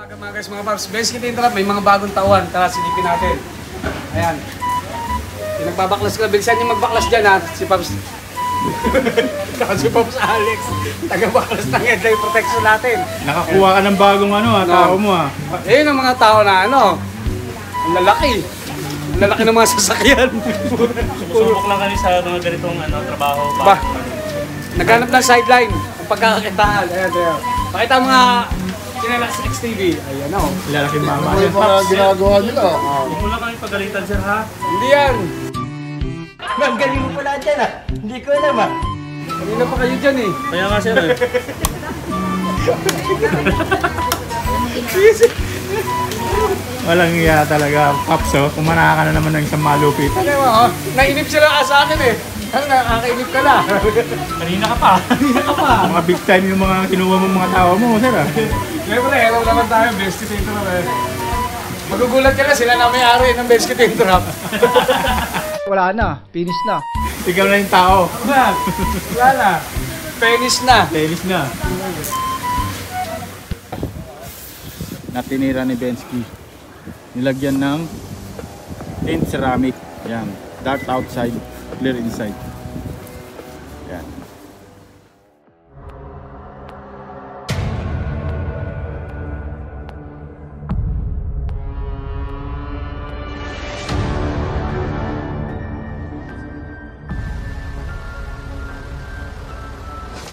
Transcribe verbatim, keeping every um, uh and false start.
Umaga mga guys, mga paps. Best kita interrupt, may mga bagong tauhan. Tara, silipin natin. Ayan. Yung nagbabaklas ka, bilisan niyo magbaklas dyan ha. Si Paps. Saka si Paps Alex. Taga-baklas ng headlight protection natin. Nakakuha ka ng bagong ano ha, tao mo ha. Eh, yung mga tao na ano, ang lalaki. Ang lalaki ng mga sasakyan. Sumusubok lang kami sa mga ganitong ano, trabaho. Ba, naghanap ng sideline. Ang pagkakakitaan. Ayan, ayan. Pakita mga Chinelas X T V. Ayan o. Lalaking mama. Ano yung mga ginagawa nila? Huwag mo lang kami pagalitan sir ha. Hindi yan. Ma'am, galing mo pala dyan ah. Hindi ko alam ah. Kanina pa kayo dyan eh. Kaya nga sir eh. Walang iya talaga, Paps oh. Kumana ka na naman ng isang malupit. Ano mo, oh? Nainip sila ka sa akin eh. Ano, nakakainip ka na. Kanina ka pa. Kanina ka pa. Mga big time yung mga kinuha mong mga tao mo, sir ah. Siyempre, hello naman tayo. Best kita interrupt eh. Magugulat ka na sila na may-ari ng best kita interrupt. Wala na, finish na. Ikaw na yung tao. Wala. Wala na. Penis na. Telis na. Natinira ni Bensky. Nilagyan ng tint ceramic. Yan. Dark outside, clear inside.